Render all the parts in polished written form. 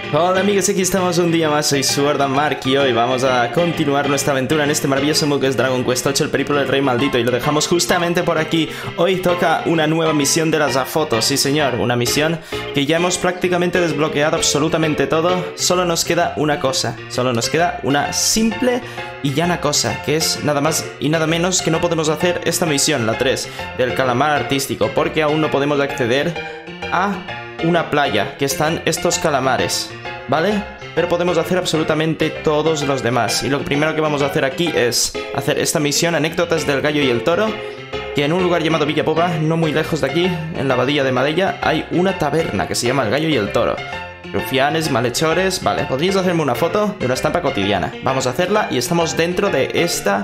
Hola amigos, aquí estamos un día más, soy Sword&Mark y hoy vamos a continuar nuestra aventura en este maravilloso mundo que es Dragon Quest 8, el periplo del rey maldito, y lo dejamos justamente por aquí. Hoy toca una nueva misión de las Afotos, sí señor, una misión que ya hemos prácticamente desbloqueado absolutamente todo. Solo nos queda una cosa, solo nos queda una simple y llana cosa, que es nada más y nada menos que no podemos hacer esta misión, la 3, del calamar artístico, porque aún no podemos acceder a una playa, que están estos calamares, ¿vale? Pero podemos hacer absolutamente todos los demás. Y lo primero que vamos a hacer aquí es hacer esta misión, anécdotas del gallo y el toro, que en un lugar llamado Villa Boba, no muy lejos de aquí, en la abadía de Madeira, hay una taberna que se llama el gallo y el toro. Rufianes, malhechores... Vale, podríais hacerme una foto de una estampa cotidiana. Vamos a hacerla y estamos dentro de esta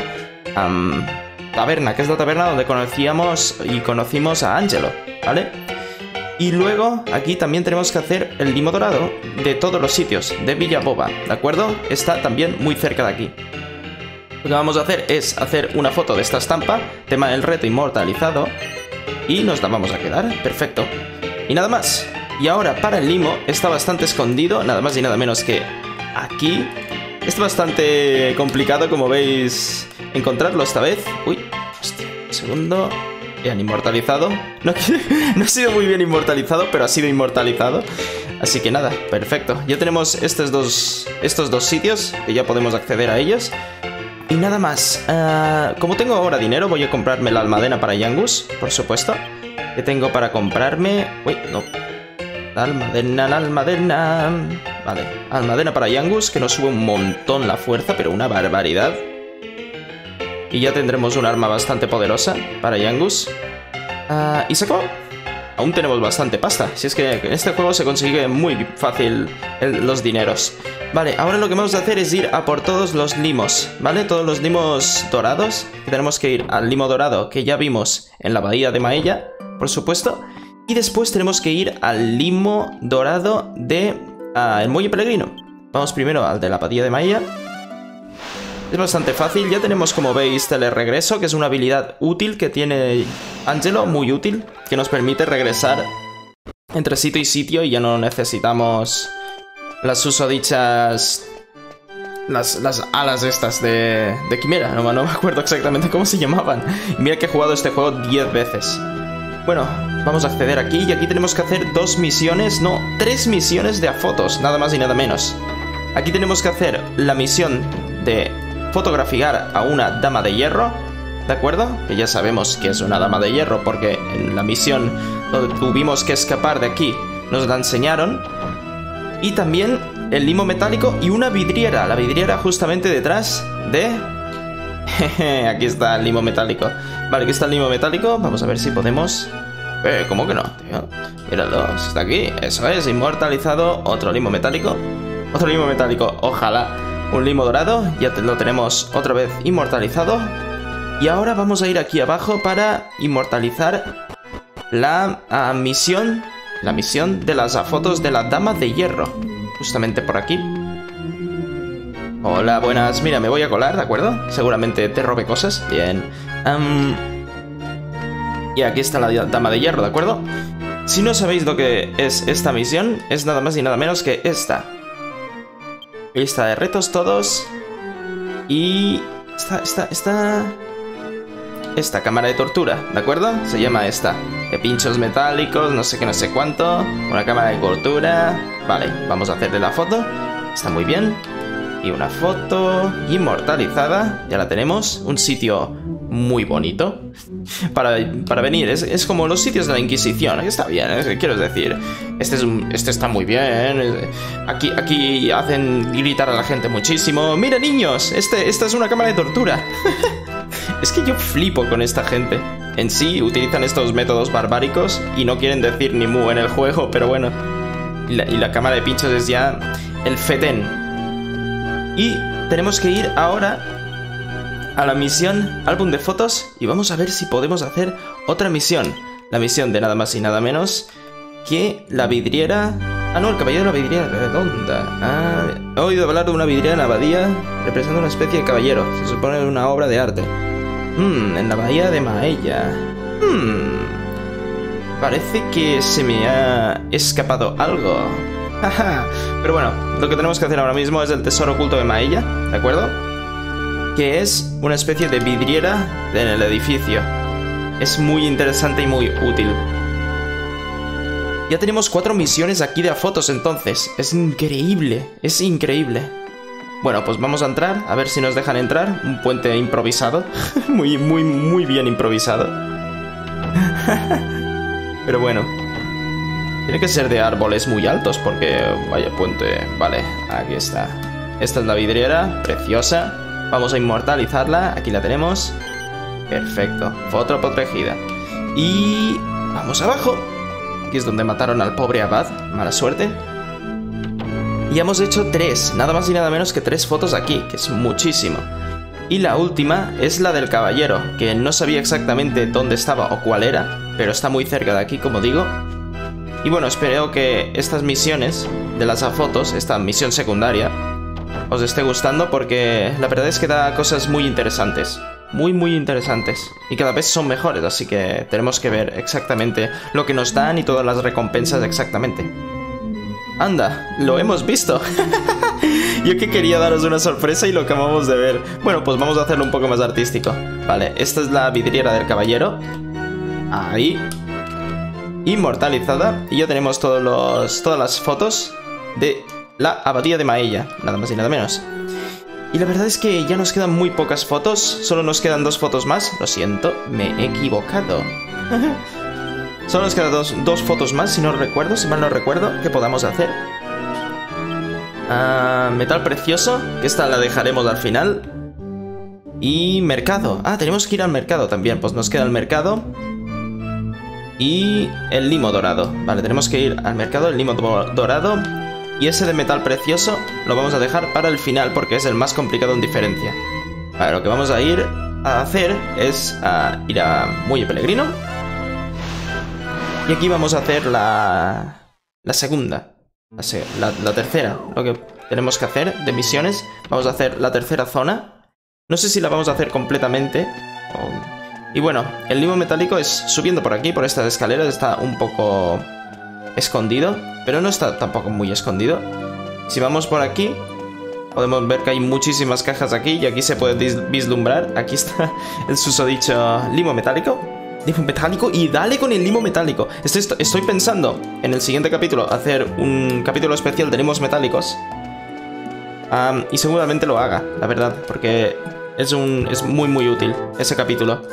taberna, que es la taberna donde conocimos a Angelo, ¿vale? Y luego aquí también tenemos que hacer el limo dorado de todos los sitios de Villa Boba, ¿de acuerdo? Está también muy cerca de aquí. Lo que vamos a hacer es hacer una foto de esta estampa, tema del reto inmortalizado, y nos la vamos a quedar, perfecto. Y nada más. Y ahora para el limo está bastante escondido, nada más y nada menos que aquí. Está bastante complicado, como veis, encontrarlo esta vez. Uy, hostia, un segundo. Bien, inmortalizado. No ha sido muy bien inmortalizado, pero ha sido inmortalizado. Así que nada, perfecto. Ya tenemos estos dos sitios, que ya podemos acceder a ellos. Y nada más. Como tengo ahora dinero, voy a comprarme la almadena para Yangus, por supuesto. Que tengo para comprarme... Uy, no. La almadena... Vale, almadena para Yangus, que nos sube un montón la fuerza, pero una barbaridad. Y ya tendremos un arma bastante poderosa para Yangus. ¿Y se acabó? Aún tenemos bastante pasta. Si es que en este juego se consigue muy fácil los dineros. Vale, ahora lo que vamos a hacer es ir a por todos los limos, ¿vale? Todos los limos dorados. Tenemos que ir al limo dorado que ya vimos en la bahía de Maella, por supuesto. Y después tenemos que ir al limo dorado de el muelle peregrino. Vamos primero al de la bahía de Maella. Es bastante fácil, ya tenemos, como veis, teleregreso, que es una habilidad útil que tiene Angelo, muy útil, que nos permite regresar entre sitio y sitio y ya no necesitamos las susodichas... Las alas estas de Quimera, no me acuerdo exactamente cómo se llamaban. Y mira que he jugado este juego 10 veces. Bueno, vamos a acceder aquí y aquí tenemos que hacer 3 misiones de Afotos, nada más y nada menos. Aquí tenemos que hacer la misión de fotografiar a una dama de hierro, ¿de acuerdo? Que ya sabemos que es una dama de hierro porque en la misión donde tuvimos que escapar de aquí nos la enseñaron. Y también el limo metálico y una vidriera, la vidriera justamente detrás de... Aquí está el limo metálico. Vale, aquí está el limo metálico, vamos a ver si podemos... ¿Cómo que no, tío? Míralo, está aquí, eso es, inmortalizado, otro limo metálico. Otro limo metálico, ojalá. Un limo dorado, ya lo tenemos otra vez inmortalizado. Y ahora vamos a ir aquí abajo para inmortalizar la misión de las Afotos de la Dama de Hierro. Justamente por aquí. Hola, buenas. Mira, me voy a colar, ¿de acuerdo? Seguramente te robe cosas. Bien. Y aquí está la Dama de Hierro, ¿de acuerdo? Si no sabéis lo que es esta misión, es nada más y nada menos que esta. Lista de retos todos. Y... Esta cámara de tortura, ¿de acuerdo? Se llama esta. De pinchos metálicos, no sé qué, no sé cuánto. Una cámara de tortura. Vale, vamos a hacerle la foto. Está muy bien. Y una foto inmortalizada. Ya la tenemos. Un sitio muy bonito para venir. Es como los sitios de la Inquisición. Está bien, quiero decir. Este está muy bien. Aquí hacen gritar a la gente muchísimo. ¡Mira, niños! Esta es una cámara de tortura. Es que yo flipo con esta gente. En sí utilizan estos métodos barbáricos y no quieren decir ni mu en el juego, pero bueno. Y la cámara de pinchos es ya el fetén. Y tenemos que ir ahora a la misión álbum de fotos y vamos a ver si podemos hacer otra misión. La misión de nada más y nada menos que la vidriera... no, el caballero de la vidriera redonda. He oído hablar de una vidriera en la abadía representando una especie de caballero. Se supone una obra de arte. En la bahía de Maella. Parece que se me ha escapado algo. Pero bueno, lo que tenemos que hacer ahora mismo es el tesoro oculto de Maella, ¿de acuerdo? Que es una especie de vidriera en el edificio. Es muy interesante y muy útil. Ya tenemos 4 misiones aquí de fotos entonces. Es increíble, es increíble. Bueno, pues vamos a entrar, a ver si nos dejan entrar. Un puente improvisado. muy bien improvisado. Pero bueno. Tiene que ser de árboles muy altos porque... Vaya puente. Vale, aquí está. Esta es la vidriera, preciosa. Vamos a inmortalizarla. Aquí la tenemos. Perfecto. Foto protegida. Y... vamos abajo. Aquí es donde mataron al pobre abad. Mala suerte. Y hemos hecho 3. Nada más y nada menos que 3 fotos aquí, que es muchísimo. Y la última es la del caballero, que no sabía exactamente dónde estaba o cuál era, pero está muy cerca de aquí, como digo. Y bueno, espero que estas misiones de las fotos, esta misión secundaria, os esté gustando porque la verdad es que da cosas muy interesantes. Muy interesantes. Y cada vez son mejores, así que tenemos que ver exactamente lo que nos dan y todas las recompensas exactamente. Anda, lo hemos visto. Yo que quería daros una sorpresa y lo acabamos de ver. Bueno, pues vamos a hacerlo un poco más artístico. Vale, esta es la vidriera del caballero. Ahí. Inmortalizada. Y ya tenemos todas las fotos de la abadía de Maella. Nada más y nada menos. Y la verdad es que ya nos quedan muy pocas fotos. Solo nos quedan 2 fotos más. Lo siento, me he equivocado. Solo nos quedan dos fotos más, si no recuerdo, si mal no recuerdo, que podamos hacer. Metal precioso, que esta la dejaremos al final. Y mercado. Ah, tenemos que ir al mercado también. Pues nos queda el mercado. Y el limo dorado. Vale, tenemos que ir al mercado, el limo dorado. Y ese de metal precioso lo vamos a dejar para el final, porque es el más complicado en diferencia. Vale, lo que vamos a ir a hacer es ir a Muelle Peregrino. Y aquí vamos a hacer la segunda. La tercera. Lo que tenemos que hacer de misiones. Vamos a hacer la tercera zona. No sé si la vamos a hacer completamente. Y bueno, el limo metálico es subiendo por aquí, por estas escaleras. Está un poco escondido, pero no está tampoco muy escondido. Si vamos por aquí, podemos ver que hay muchísimas cajas aquí. Y aquí se puede vislumbrar. Aquí está el susodicho limo metálico. Limo metálico, y dale con el limo metálico. Estoy pensando en el siguiente capítulo hacer un capítulo especial de limos metálicos. Y seguramente lo haga, la verdad, porque es muy útil ese capítulo.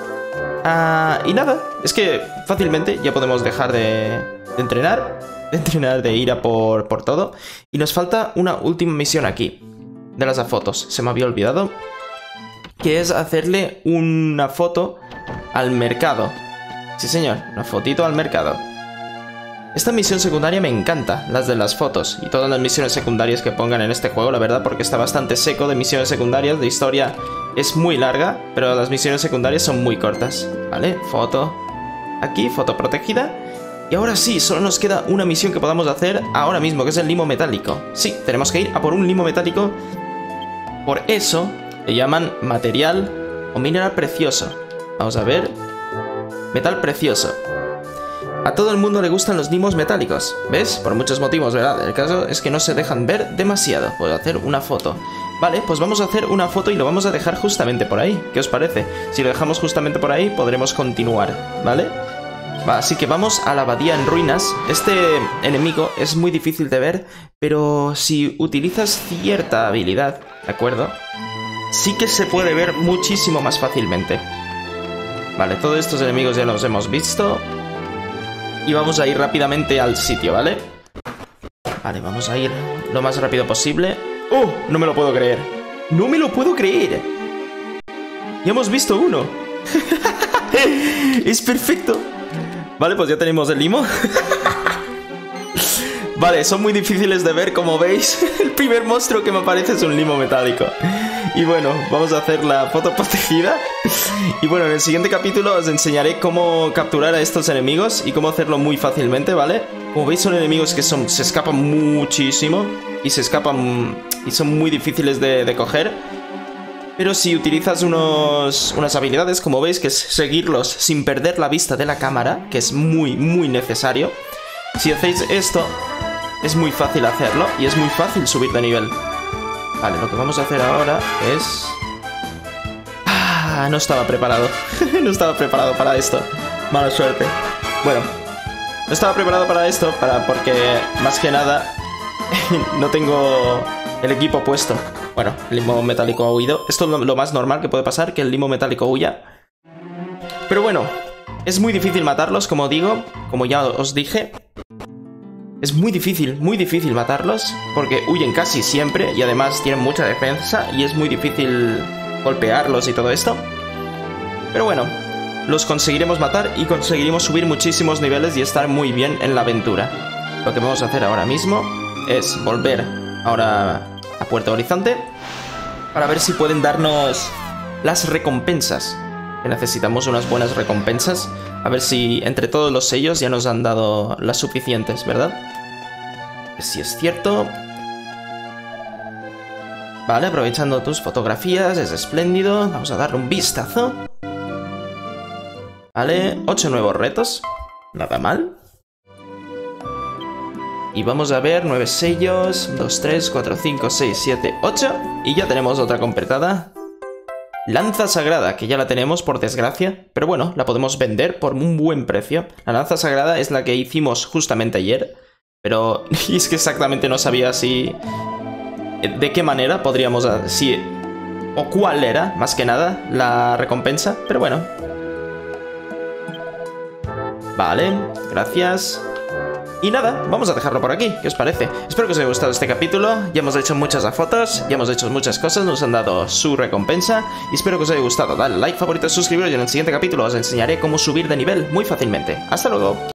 Y nada, es que fácilmente ya podemos dejar de entrenar, de ir a por todo. Y nos falta una última misión aquí, de las fotos, se me había olvidado, que es hacerle una foto al mercado. Sí señor, una fotito al mercado. Esta misión secundaria me encanta, las de las fotos. Y todas las misiones secundarias que pongan en este juego, la verdad, porque está bastante seco de misiones secundarias. De historia es muy larga, pero las misiones secundarias son muy cortas. Vale, foto. Aquí, foto protegida. Y ahora sí, solo nos queda una misión que podamos hacer ahora mismo, que es el limo metálico. Sí, tenemos que ir a por un limo metálico. Por eso le llaman material o mineral precioso. Vamos a ver. Metal precioso. A todo el mundo le gustan los limos metálicos, ¿ves? Por muchos motivos, ¿verdad? El caso es que no se dejan ver demasiado. Puedo hacer una foto. Vale, pues vamos a hacer una foto y lo vamos a dejar justamente por ahí. ¿Qué os parece? Si lo dejamos justamente por ahí, podremos continuar, ¿vale? Así que vamos a la abadía en ruinas. Este enemigo es muy difícil de ver, pero si utilizas cierta habilidad, ¿de acuerdo? Sí que se puede ver muchísimo más fácilmente. Vale, todos estos enemigos ya los hemos visto. Y vamos a ir rápidamente al sitio, ¿vale? Vale, vamos a ir lo más rápido posible. ¡Oh! No me lo puedo creer. ¡No me lo puedo creer! Ya hemos visto uno. Es perfecto. Vale, pues ya tenemos el limo. Vale, son muy difíciles de ver, como veis. El primer monstruo que me aparece es un limo metálico. Y bueno, vamos a hacer la foto protegida. Y bueno, en el siguiente capítulo os enseñaré cómo capturar a estos enemigos y cómo hacerlo muy fácilmente, ¿vale? Como veis, son enemigos que se escapan muchísimo. Y son muy difíciles de coger. Pero si utilizas unas habilidades, como veis, que es seguirlos sin perder la vista de la cámara, que es muy necesario. Si hacéis esto, es muy fácil hacerlo y es muy fácil subir de nivel. Vale, lo que vamos a hacer ahora es... no estaba preparado. No estaba preparado para esto. Mala suerte. Bueno, no estaba preparado para esto porque, más que nada, no tengo el equipo puesto. Bueno, el limo metálico ha huido. Esto es lo más normal que puede pasar, que el limo metálico huya. Pero bueno, es muy difícil matarlos, como digo, como ya os dije. Es muy difícil matarlos, porque huyen casi siempre y además tienen mucha defensa y es muy difícil golpearlos y todo esto. Pero bueno, los conseguiremos matar y conseguiremos subir muchísimos niveles y estar muy bien en la aventura. Lo que vamos a hacer ahora mismo es volver ahora a Puerto Horizonte para ver si pueden darnos las recompensas. Que necesitamos unas buenas recompensas. A ver si entre todos los sellos ya nos han dado las suficientes, ¿verdad? Si es cierto. Vale, aprovechando tus fotografías, es espléndido. Vamos a darle un vistazo. Vale, 8 nuevos retos. Nada mal. Y vamos a ver 9 sellos. 2, 3, 4, 5, 6, 7, 8. Y ya tenemos otra completada. Lanza sagrada, que ya la tenemos por desgracia. Pero bueno, la podemos vender por un buen precio. La lanza sagrada es la que hicimos justamente ayer. Pero y es que exactamente no sabía si... de qué manera podríamos... si, o cuál era, más que nada, la recompensa. Pero bueno. Vale, gracias. Y nada, vamos a dejarlo por aquí. ¿Qué os parece? Espero que os haya gustado este capítulo. Ya hemos hecho muchas fotos, ya hemos hecho muchas cosas, nos han dado su recompensa. Y espero que os haya gustado. Dale like, favorito, suscribiros y en el siguiente capítulo os enseñaré cómo subir de nivel muy fácilmente. ¡Hasta luego!